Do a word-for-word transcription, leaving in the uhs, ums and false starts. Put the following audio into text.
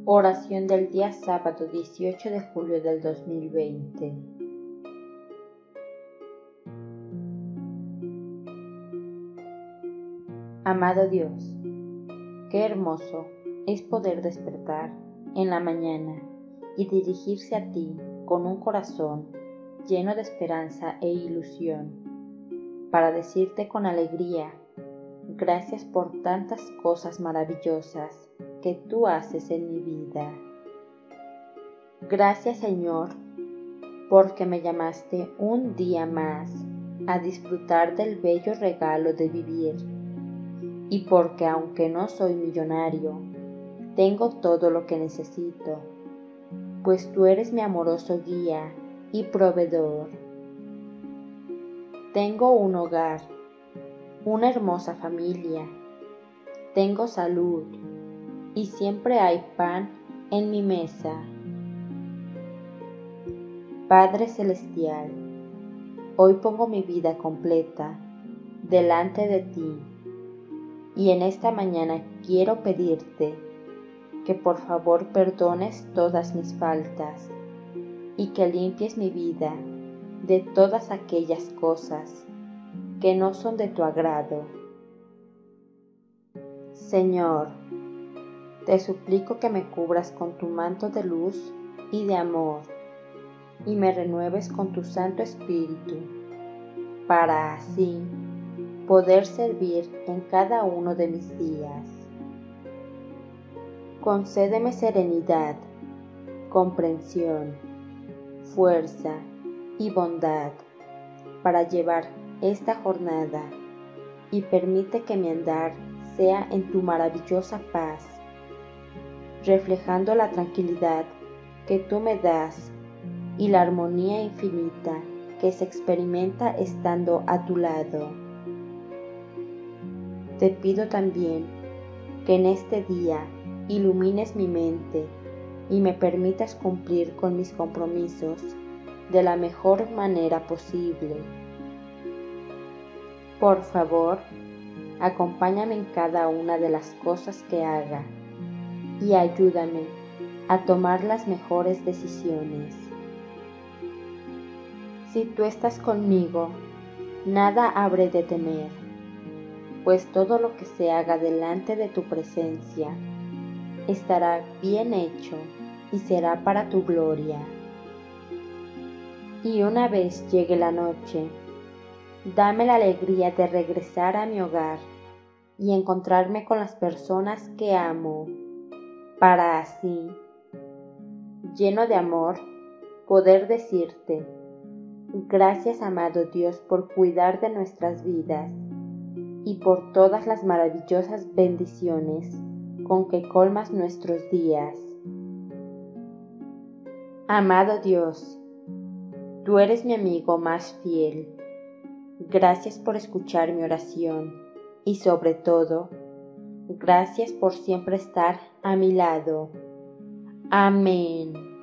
Oración del día sábado dieciocho de julio del dos mil veinte. Amado Dios, qué hermoso es poder despertar en la mañana y dirigirse a ti con un corazón lleno de esperanza e ilusión, para decirte con alegría, gracias por tantas cosas maravillosas que tú haces en mi vida. Gracias, Señor, porque me llamaste un día más a disfrutar del bello regalo de vivir, y porque aunque no soy millonario, tengo todo lo que necesito, pues tú eres mi amoroso guía y proveedor. Tengo un hogar, una hermosa familia, tengo salud y siempre hay pan en mi mesa. Padre Celestial, hoy pongo mi vida completa delante de ti y en esta mañana quiero pedirte que por favor perdones todas mis faltas y que limpies mi vida de todas aquellas cosas que no son de tu agrado. Señor, te suplico que me cubras con tu manto de luz y de amor y me renueves con tu Santo Espíritu, para así poder servir en cada uno de mis días. Concédeme serenidad, comprensión, fuerza y bondad para llevar esta jornada y permite que mi andar sea en tu maravillosa paz, reflejando la tranquilidad que tú me das y la armonía infinita que se experimenta estando a tu lado. Te pido también que en este día ilumines mi mente y me permitas cumplir con mis compromisos de la mejor manera posible. Por favor, acompáñame en cada una de las cosas que haga y ayúdame a tomar las mejores decisiones. Si tú estás conmigo, nada habré de temer, pues todo lo que se haga delante de tu presencia estará bien hecho y será para tu gloria. Y una vez llegue la noche, dame la alegría de regresar a mi hogar y encontrarme con las personas que amo, para así, lleno de amor, poder decirte: gracias, amado Dios, por cuidar de nuestras vidas y por todas las maravillosas bendiciones con que colmas nuestros días. Amado Dios, tú eres mi amigo más fiel. Gracias por escuchar mi oración y sobre todo, gracias por siempre estar a mi lado. Amén.